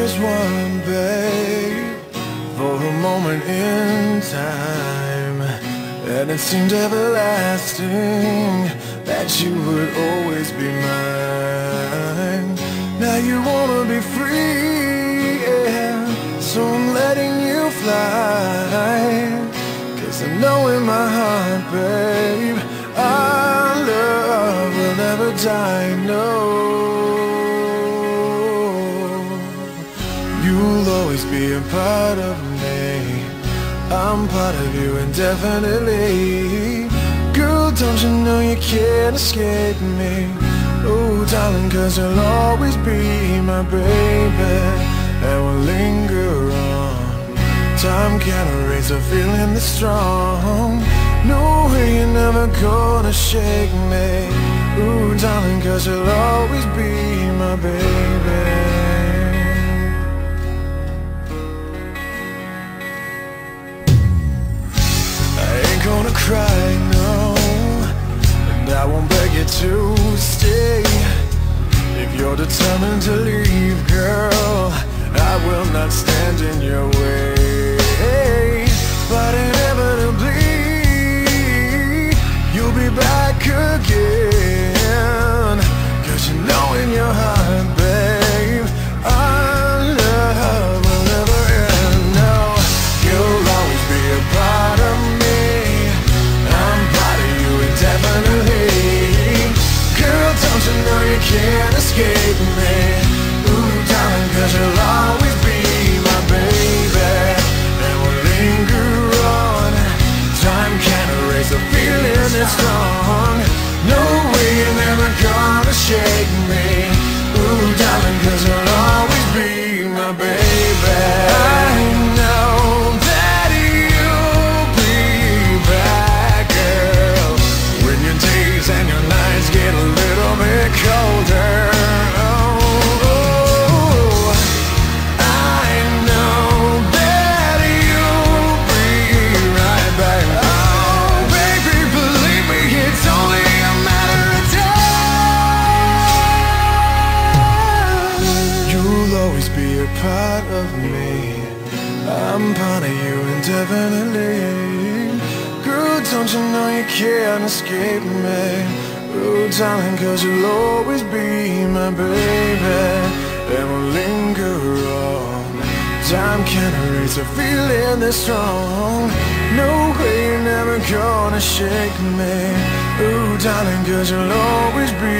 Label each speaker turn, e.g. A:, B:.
A: was one, babe, for a moment in time, and it seemed everlasting that you would always be mine. Now you wanna be free, yeah, so I'm letting you fly. 'Cause I know in my heart, babe, our love will never die, no. You'll always be a part of me, I'm part of you indefinitely. Girl, don't you know you can't escape me? Oh, darling, 'cause you'll always be my baby, and we'll linger on. Time can't erase a feeling that's strong. No way you're never gonna shake me. Ooh, darling, 'cause you'll always be my baby. Gonna cry, no, and I won't beg you to stay. If you're determined to leave, girl, I will not stand in your way. But inevitably, you'll be back again. 'Cause you know in your heart, babe, our love will never end. No, you'll always be a part of me, definitely. Girl, don't you know you can't escape me? Ooh, darling, 'cause you'll always be my baby, and we'll linger on. Time can't erase a feeling that's strong. No way you're never gonna shake me. Ooh, darling, 'cause you'll always be my baby. I know that you'll be back, girl, when your days and your nights get a little bit colder. Oh, I know that you'll be right back. Oh, baby, believe me, it's only a matter of time. You'll always be a part of me, I'm part of you indefinitely. Girl, don't you know you can't escape me? Oh, darling, 'cause you'll always be my baby, and we'll linger on. Time can't erase a feeling that's strong. No way you're never gonna shake me. Oh, darling, 'cause you'll always be